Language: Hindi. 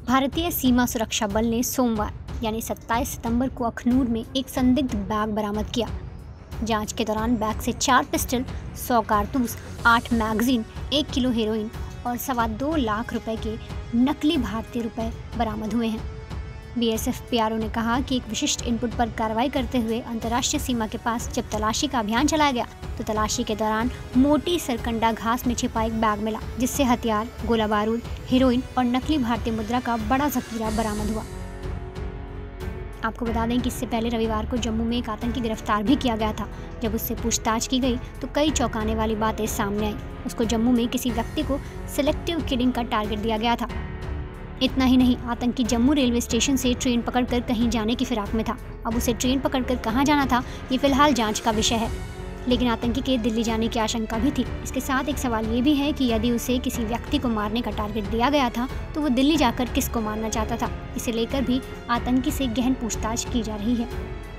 भारतीय सीमा सुरक्षा बल ने सोमवार यानी 27 सितंबर को अखनूर में एक संदिग्ध बैग बरामद किया। जांच के दौरान बैग से 4 पिस्टल, 100 कारतूस, 8 मैगजीन, 1 किलो हेरोइन और 2.25 लाख रुपए के नकली भारतीय रुपए बरामद हुए हैं। बीएसएफ पीआरओ ने कहा कि एक विशिष्ट इनपुट पर कार्रवाई करते हुए अंतर्राष्ट्रीय सीमा के पास जब तलाशी का अभियान चलाया गया तो तलाशी के दौरान मोटी सरकंडा घास में छिपा एक बैग मिला, जिससे हथियार, गोला बारूद, हेरोइन और नकली भारतीय मुद्रा का बड़ा जखीरा बरामद हुआ। आपको बता दें कि इससे पहले रविवार को जम्मू में एक आतंकी गिरफ्तार भी किया गया था। जब उससे पूछताछ की गई तो कई चौंकाने वाली बातें सामने आई। उसको जम्मू में किसी व्यक्ति को सिलेक्टिव किलिंग का टारगेट दिया गया था। इतना ही नहीं, आतंकी जम्मू रेलवे स्टेशन से ट्रेन पकड़कर कहीं जाने की फिराक में था। अब उसे ट्रेन पकड़कर कहाँ जाना था, ये फिलहाल जांच का विषय है, लेकिन आतंकी के दिल्ली जाने की आशंका भी थी। इसके साथ एक सवाल ये भी है कि यदि उसे किसी व्यक्ति को मारने का टारगेट दिया गया था तो वो दिल्ली जाकर किसको मारना चाहता था। इसे लेकर भी आतंकी से गहन पूछताछ की जा रही है।